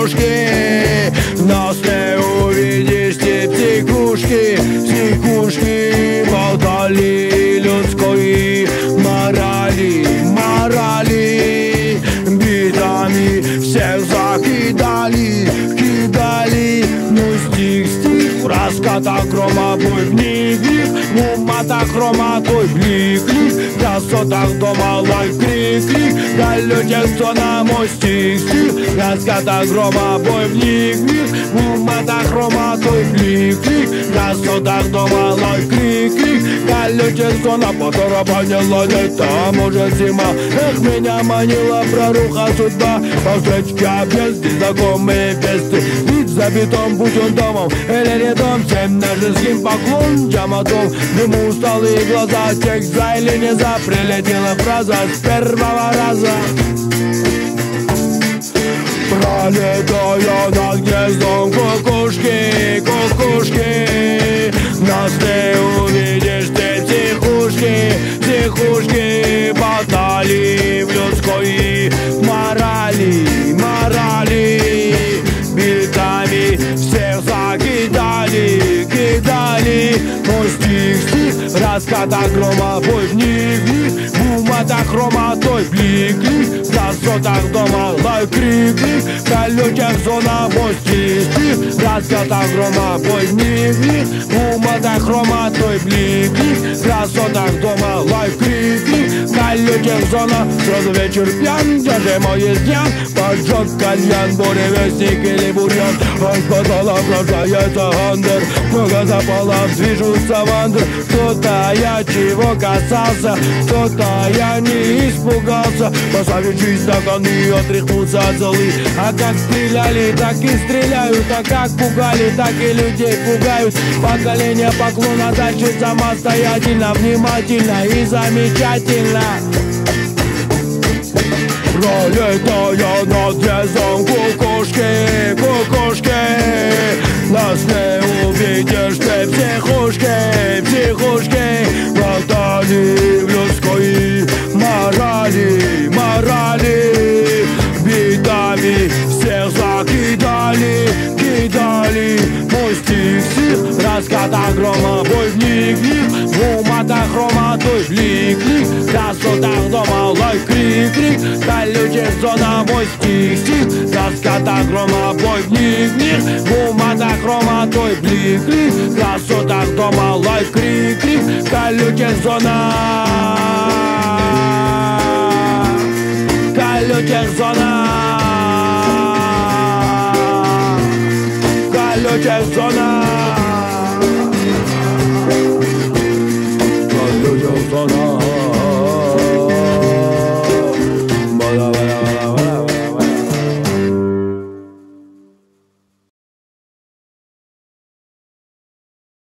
психушки. Нас не увидишь, ты психушки, психушки. Болтали людской морали, морали. Битами всех закидали, кидали. Ну стих, стих, раската грома, бой в них, ну мата хрома, той блик, лик. Красотах дома, лайк, крик, крик. На людях зона, мой стих, стих. Раската грома, бой в них, ну мата хрома, той блик, лик. Красотах дома, лайк, крик, крик. На людях зона, потарабанила лето, может зима. Эх, меня манила проруха судьба. Полчечки объезды, знакомые песты. Вид забитом, будь он домом или рядом. Всем нажеским поклон, джаматом. Ему усталые глаза, текст за или не за. Прилетела фраза с первого раза. Пролетая над гнездом кукушки, кукушки. Нас не увидишь, ты психушки, психушки. Болтали в людской морали, морали. Битами всех закидали, кидали. Мой стих, стих, раската грома, бой в них, бумата хрома, той блик, блик. В красотах дома, лайк, крик, крик. На людях зона, мой стих, стих, раската грома, бой в них, бумата хрома, той блик, блик. В красотах дома, лайк, крик, крик. На людях зона, сразу вечер пьян, даже мой изъян. Поджег кальян, буревестник или бурьян. Он с потола пронзается андер. Много запалов, движутся вандер. Кто-то я чего касался, кто-то я не испугался. Поставить жизнь на кону и отряхнуться от золы. А как стреляли, так и стреляют. А как пугали, так и людей пугают. Поколение поклона дальше самостоятельно, внимательно и замечательно. Пролетая над гнездом кукушки, кукушки. Нас не увидишь, ты психушки, психушки. Болтали в людской морали, морали. Битами всех закидали, кидали. Мой стих, стих, раската грома, бой в них, бумата хрома, той блик, блик. В красотах дома, лайк, крик, крик. На людях зона, мой стих, стих. Раската грома, бой в них, бумата хрома, той блик, блик. В красотах дома, лайк, крик, крик. На людях зона, на людях зона, на людях зона.